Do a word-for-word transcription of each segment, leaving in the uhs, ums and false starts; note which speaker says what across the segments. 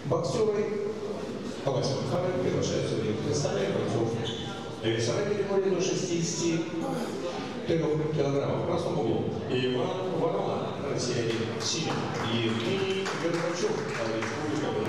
Speaker 1: Боксеры Паласов Михайлов приглашаются в ринг. Представляем бойцов весовой категории до шестидесяти трёх килограммов. В красном углу Иван Ворона, Россия в синем, и Евгений Горбачев, республика.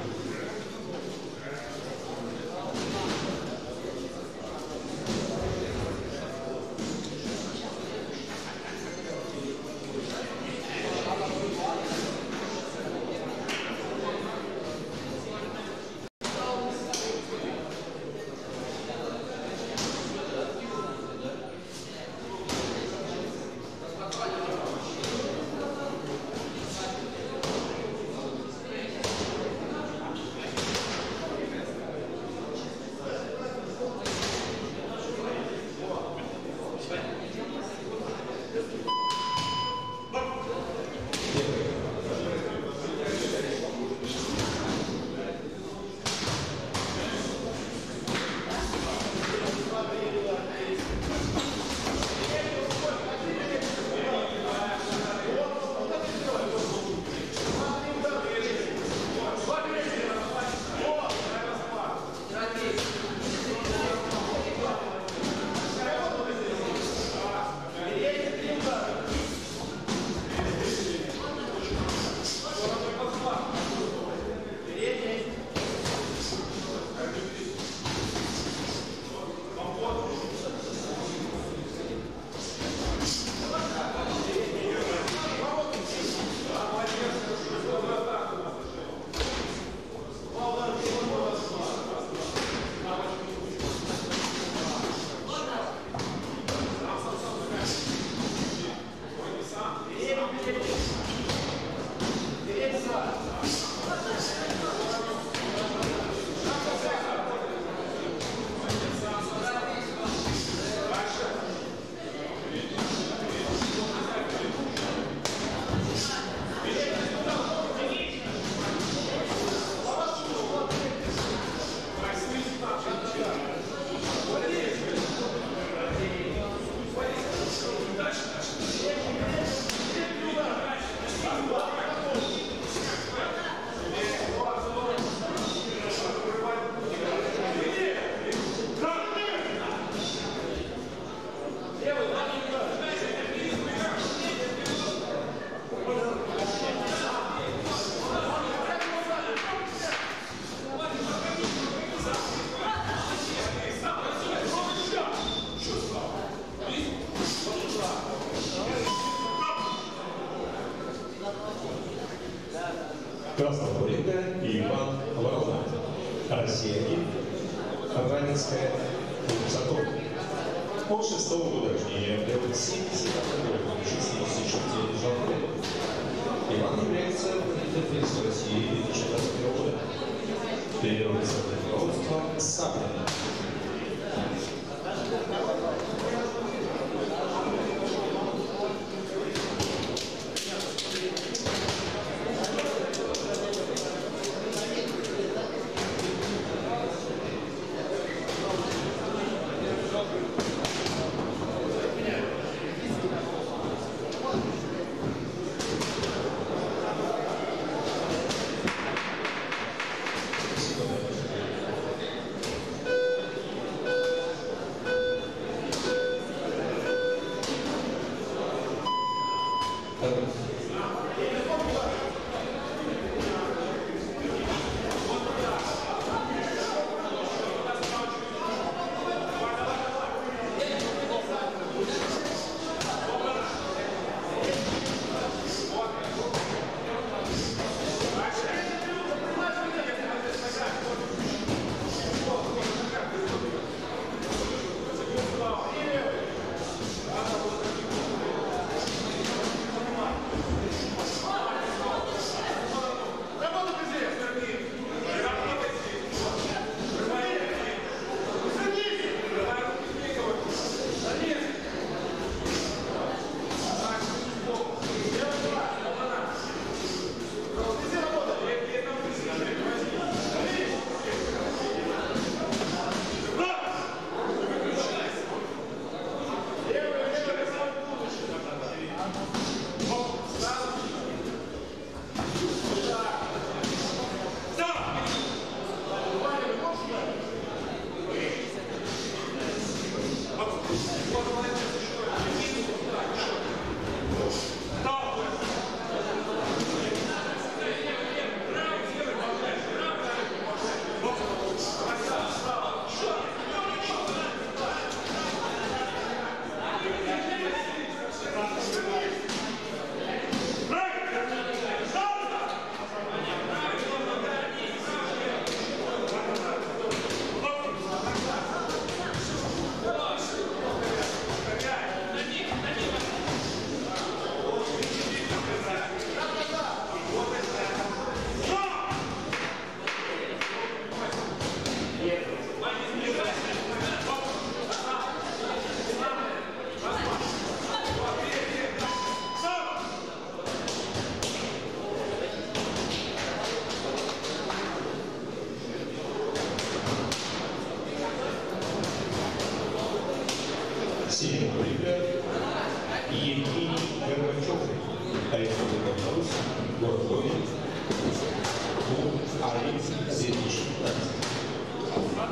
Speaker 1: Красного ринга Иван Ворона, Россия, Ранинская, Сатурн. По шестого года рождения, семьдесят годов, шестидесяти шести жанров. Иван является представителем России две тысячи двадцать первого года. Первый сотрудничество Саблина.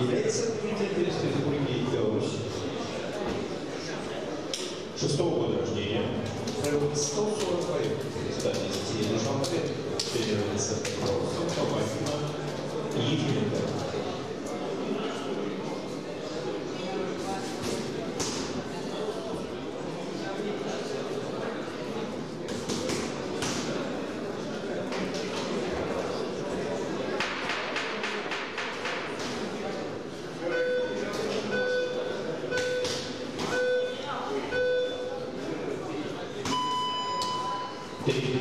Speaker 1: является победителем Республики Беларусь. Шестого года рождения. Провел сто сорок боев в ста десяти держал побед. Тренируется Белорусом, Побатина и Ефименко. Три.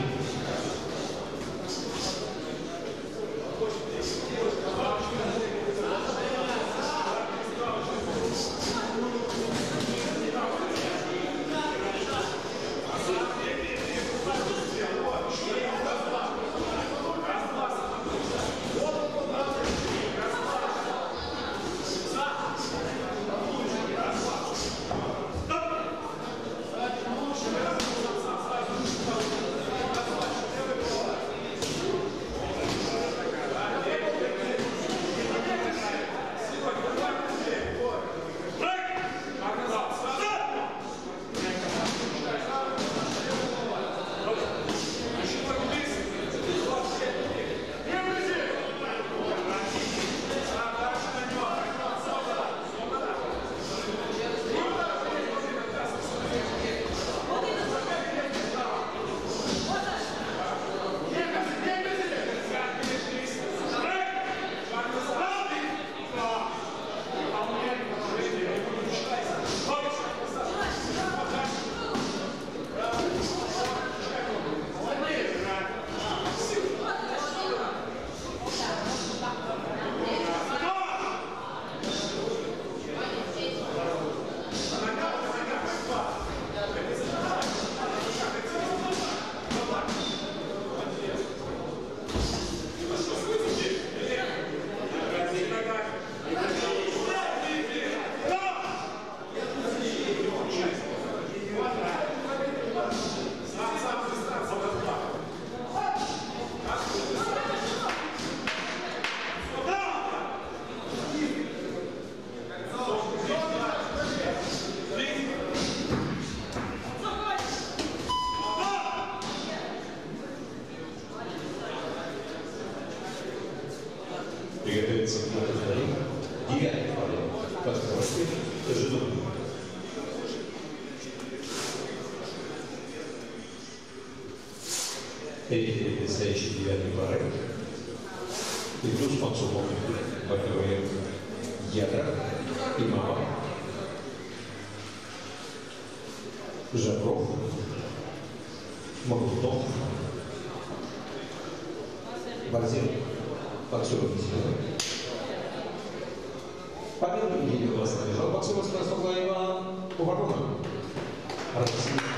Speaker 1: Приготовиться к повторению. Девятый парень. Подстройки. Жидов. Перед предстоящий девятый парень. И плюс Мацумов, которые Ядра и Мама. Жабров. Магутов. Борзин. Боксеров. Победу победил вас набежал боксер с Красноглаева Уварона.